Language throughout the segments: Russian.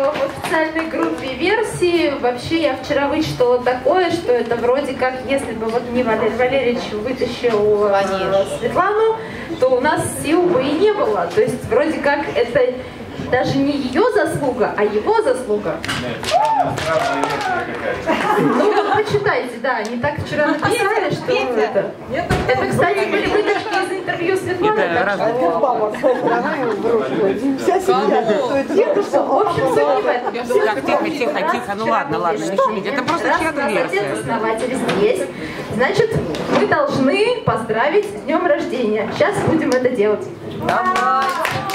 в официальной группе версии. Вообще я вчера вычитала такое, что это вроде как, если бы вот не Валерий Валерьевич вытащил Светлану, то у нас сил бы и не было. То есть вроде как это даже не ее заслуга, а его заслуга. Ну вот почитайте, да, они так вчера написали, что это. Это, кстати, были вытяжки из интервью Светланы. Вся семья. В общем, суть не в этом. Тихо, ну ладно, не шумите. Это просто чья-то версия. Основатели здесь. Значит, мы должны поздравить с днем рождения. Сейчас будем это делать. Давай!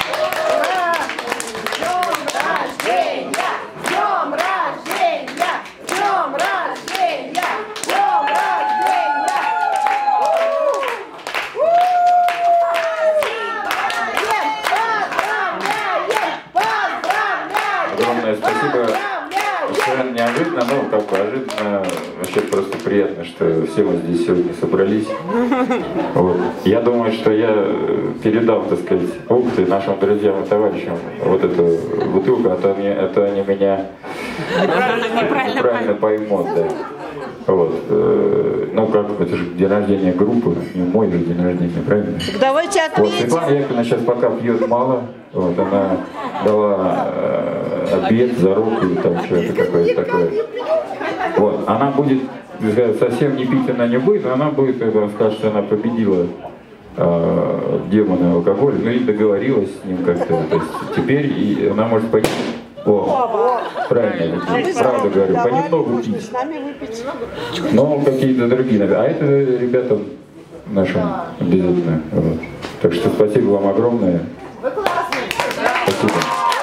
Спасибо. Совершенно неожиданно, ну, как бы ожиданно, вообще просто приятно, что все мы здесь сегодня собрались. Вот. Я думаю, что я передам, так сказать, опыты нашим друзьям и товарищам вот эту бутылку, а то они меня неправильно поймут. Да. Вот. Ну, как, это же день рождения группы, не мой же день рождения, правильно? Так давайте отметим. Вот, Светлана Яковлевна сейчас пока пьет мало, вот, она дала обед за руку и там что-то какое-то такое. Вот, она будет, совсем не пить она не будет, но она будет, когда скажет, что она победила демона алкоголя, ну и договорилась с ним как-то. То есть теперь и она может пойти. О, правильно, правда говорю, понемногу пить. Но какие-то другие, а это ребятам нашим обязательно. Вот. Так что спасибо вам огромное. Спасибо.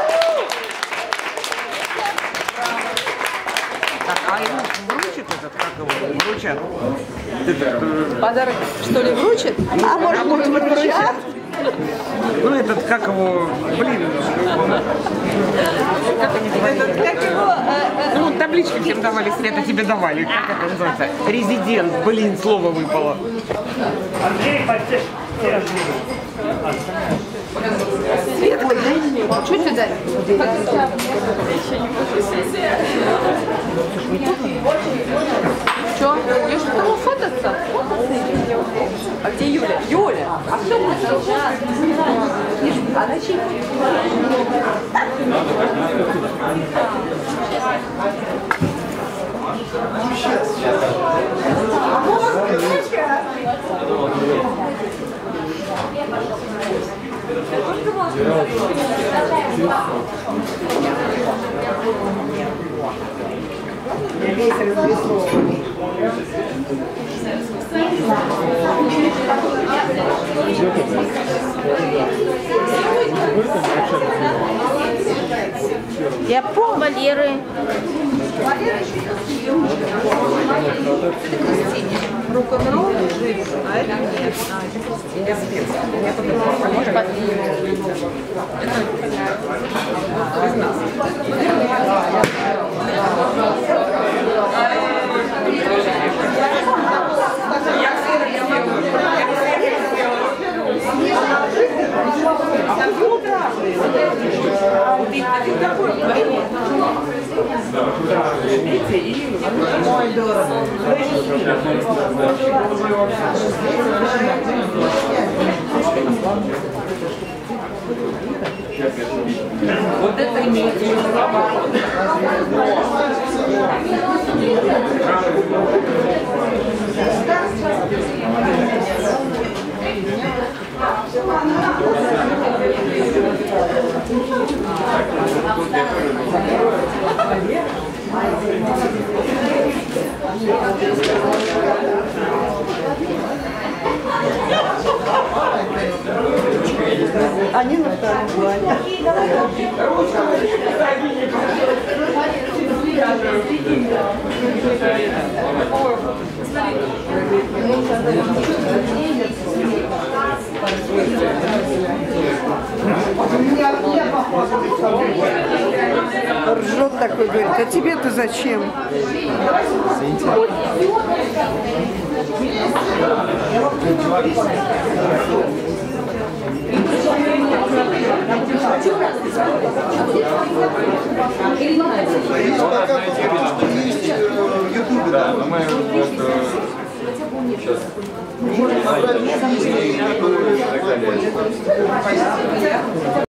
А ему вручат этот, как его, вручат? Подарок, что ли, вручат? А может быть, вручат? Ну этот, как его, блин, как они говорили? Ну, таблички всем давали, Света тебе давали, как это называется? Резидент, блин, слово выпало. Свет, ой, дай мне. Чуть сюда. Что? Идешь с тобой фототься? А где Юля? Юля! А кто будет сейчас? А на чьи? Весь развесовый. Я помню. Валеры. Рок-н-ролл жив, а это нет. Я подумала, может Ой, дорого. Вот это имеет Они на втором плане. Ржет такой, говорит, а тебе-то зачем? Да, но мы сейчас и так далее.